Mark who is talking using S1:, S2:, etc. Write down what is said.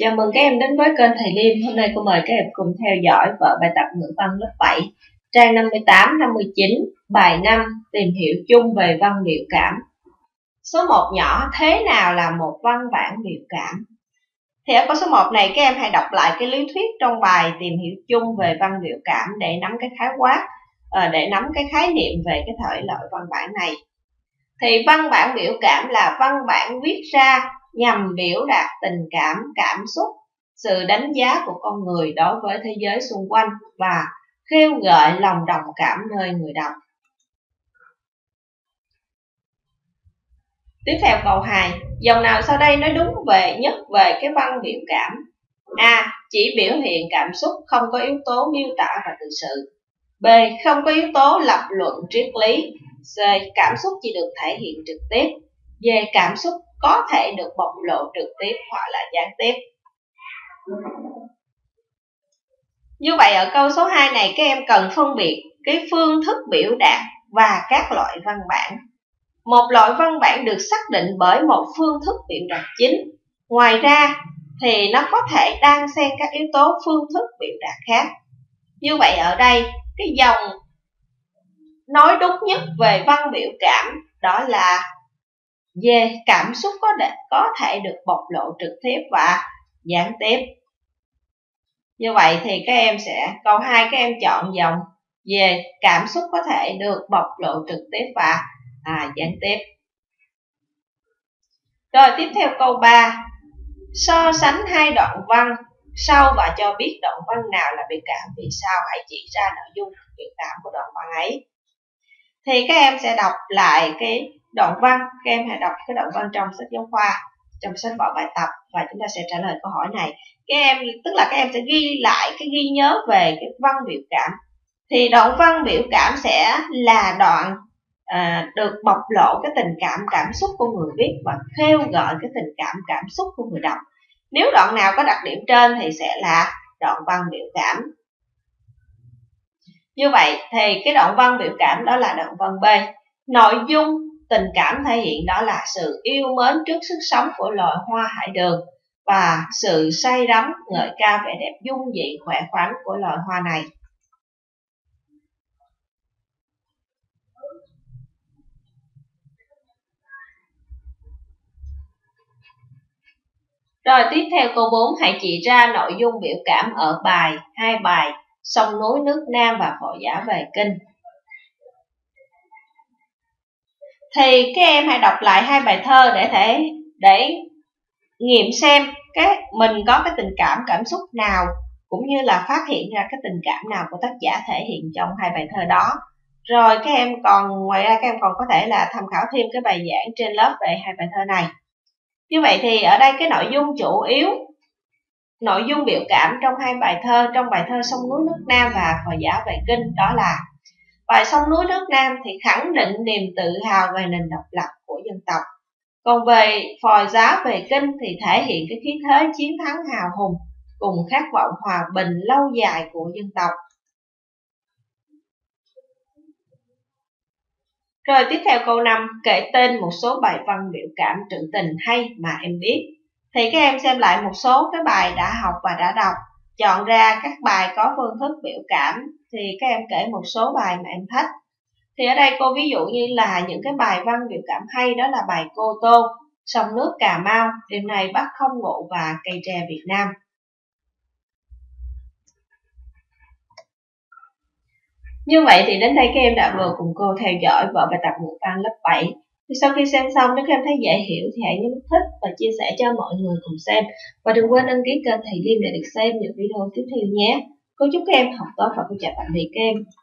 S1: Chào mừng các em đến với kênh Thầy Liêm. Hôm nay cô mời các em cùng theo dõi vở bài tập ngữ văn lớp 7, trang 58-59, bài 5, tìm hiểu chung về văn biểu cảm. Số 1 nhỏ, thế nào là một văn bản biểu cảm? Thì ở câu số 1 này các em hãy đọc lại cái lý thuyết trong bài tìm hiểu chung về văn biểu cảm để nắm cái khái quát, để nắm cái khái niệm về cái thể loại văn bản này. Thì văn bản biểu cảm là văn bản viết ra nhằm biểu đạt tình cảm, cảm xúc, sự đánh giá của con người đối với thế giới xung quanh và kêu gọi lòng đồng cảm nơi người đọc. Tiếp theo câu 2, dòng nào sau đây nói đúng nhất về cái văn biểu cảm? A. Chỉ biểu hiện cảm xúc, không có yếu tố miêu tả và tự sự. B. Không có yếu tố lập luận triết lý. C. Cảm xúc chỉ được thể hiện trực tiếp. D. Cảm xúc có thể được bộc lộ trực tiếp hoặc là gián tiếp. Như vậy ở câu số 2 này các em cần phân biệt cái phương thức biểu đạt và các loại văn bản. Một loại văn bản được xác định bởi một phương thức biểu đạt chính. Ngoài ra thì nó có thể đan xen các yếu tố phương thức biểu đạt khác. Như vậy ở đây cái dòng nói đúng nhất về văn biểu cảm đó là D. Cảm xúc có thể được bộc lộ trực tiếp và gián tiếp. Như vậy thì các em sẽ, câu 2 các em chọn dòng D. Cảm xúc có thể được bộc lộ trực tiếp và gián tiếp. Rồi tiếp theo câu 3. So sánh hai đoạn văn sau và cho biết đoạn văn nào là biểu cảm, vì sao, hãy chỉ ra nội dung biểu cảm của đoạn văn ấy. Thì các em sẽ đọc lại cái đoạn văn, các em hãy đọc cái đoạn văn trong sách giáo khoa, trong sách vở bài tập và chúng ta sẽ trả lời câu hỏi này. Các em, tức là các em sẽ ghi lại cái ghi nhớ về cái văn biểu cảm. Thì đoạn văn biểu cảm sẽ là đoạn được bộc lộ cái tình cảm, cảm xúc của người viết và kêu gọi cái tình cảm, cảm xúc của người đọc. Nếu đoạn nào có đặc điểm trên thì sẽ là đoạn văn biểu cảm. Như vậy thì cái đoạn văn biểu cảm đó là đoạn văn B. Nội dung tình cảm thể hiện đó là sự yêu mến trước sức sống của loài hoa hải đường và sự say đắm ngợi ca vẻ đẹp dung dị khỏe khoắn của loài hoa này. Rồi tiếp theo câu 4, hãy chỉ ra nội dung biểu cảm ở hai bài Sông núi nước Nam và Phò Giã về Kinh. Thì các em hãy đọc lại hai bài thơ để nghiệm xem mình có cái tình cảm, cảm xúc nào cũng như là phát hiện ra cái tình cảm nào của tác giả thể hiện trong hai bài thơ đó. Rồi các em ngoài ra các em còn có thể là tham khảo thêm cái bài giảng trên lớp về hai bài thơ này. Như vậy thì ở đây cái nội dung chủ yếu, nội dung biểu cảm trong hai bài thơ, trong bài thơ Sông núi nước Nam và Phò Giã về Kinh, đó là bài Sông núi nước Nam thì khẳng định niềm tự hào về nền độc lập của dân tộc. Còn về Phò Giã về Kinh thì thể hiện cái khí thế chiến thắng hào hùng cùng khát vọng hòa bình lâu dài của dân tộc. Rồi tiếp theo câu 5, kể tên một số bài văn biểu cảm trữ tình hay mà em biết. Thì các em xem lại một số cái bài đã học và đã đọc, chọn ra các bài có phương thức biểu cảm, thì các em kể một số bài mà em thích. Thì ở đây cô ví dụ như là những cái bài văn biểu cảm hay đó là bài Cô Tô, Sông nước Cà Mau, Đêm nay Bắc không ngủ và Cây tre Việt Nam. Như vậy thì đến đây các em đã vừa cùng cô theo dõi vở bài tập ngữ văn lớp 7. Thì sau khi xem xong, nếu các em thấy dễ hiểu thì hãy nhấn nút thích và chia sẻ cho mọi người cùng xem. Và đừng quên đăng ký kênh Thầy Liêm để được xem những video tiếp theo nhé. Cô chúc các em học tốt và cô chào tạm biệt các em.